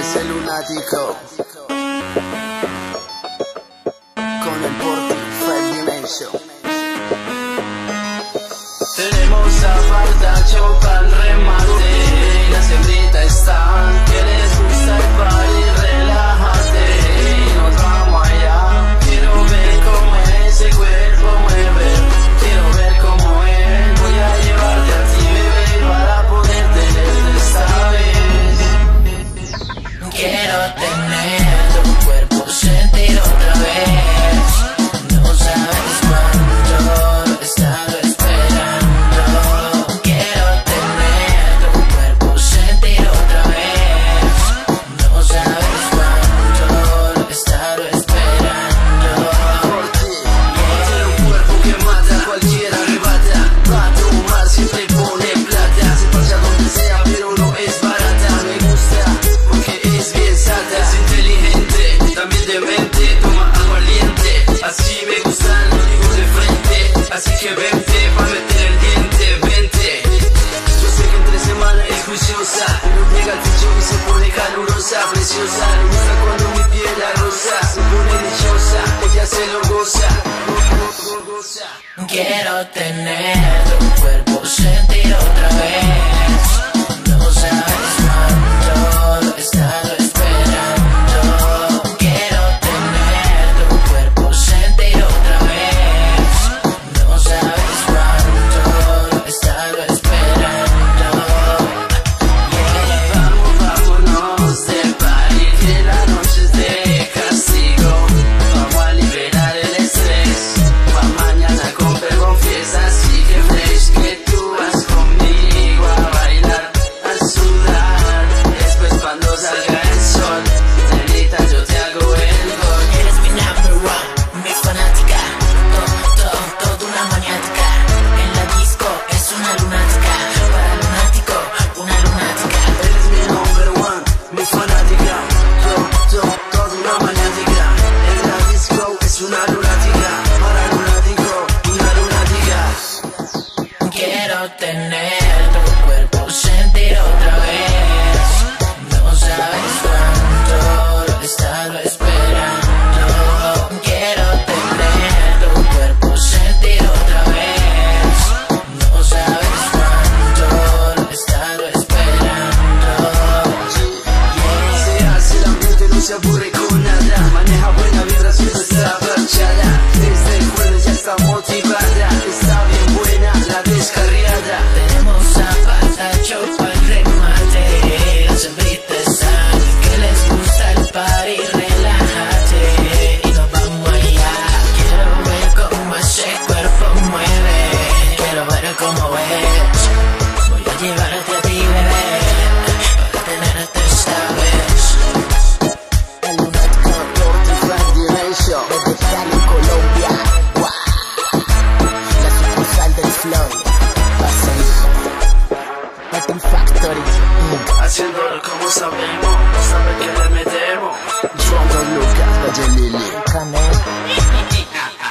ese lunático con el porti Five Dimension. Tenemos apartacho pa'l remate y las hembritas están que les gusta el party, relájate y nos vamos allá. Quiero ver cómo ese cuerpo mueve, quiero ver cómo es. Voy a llevarte a ti, bebé, para poder tenerte esta vez. Quiero tener tu cuerpo, sentir otra vez. No sabes cuánto lo he estado esperando. Quiero tener tu cuerpo, sentir otra vez. No sabes cuánto lo he estado esperando. Tiene un cuerpo que mata, cualquiera arrebata. Va a tomar, siempre pone plata. Se pasa donde sea, pero no es barata. Me gusta porque es bien sata. Es inteligente, también demente. Toma aguardiente, así me gustan, lo digo de frente. Así que vente, pa' meter el diente, vente. Yo sé que entre semana es juiciosa, pero llega al techo y se pone calurosa, preciosa. Le gusta cuando mi piel la rosa, se pone dichosa, ella se lo goza. Quiero tener tu cuerpo, sentir otra vez. No sabes cuánto lo he estado esperando. Quiero tener tu cuerpo, sentir otra vez. No sabes cuánto lo he estado esperando. Vámonos del party, que la noche es de castigo. Vamos a liberar el estrés, pa' mañana comer con fiesta. Así que fresh, que tú vas conmigo a bailar, a sudar. Después cuando salga el sol, nenita, yo te hago el gol. Eres mi number one, mi fanática. Toda una maniática. En la disco es una lunática. Para lunático, una lunática. Eres mi number one, mi fanática. Toda una maniática. En la disco es una lunática. Para lunático, una lunática. Quiero tener tu cuerpo, sentir otra vez. No sabes cuánto lo he estado esperando. Quiero tener tu cuerpo, sentir otra vez. No sabes cuánto lo he estado esperando. Se hace el ambiente, no se aburre con nada. Maneja buena vibra, siempre está parchada. Desde el jueves ya está motivada. Está bien buena la descarriada. Tenemos apartacho pa'l remate. Las hembritas están que les gusta el party, relájate y nos vamos allá. Quiero ver cómo ese cuerpo mueve, quiero ver cómo es. Voy a llevarte a ti, bebé, para tenerte esta vez. El lunático porti Five Dimension desde Cali, Colombia. Wow. La sucursal del flow. Latin Factory. Haciéndolo como sabemos, sabe que le metemos. John Lucas, Valle Lili. Canel.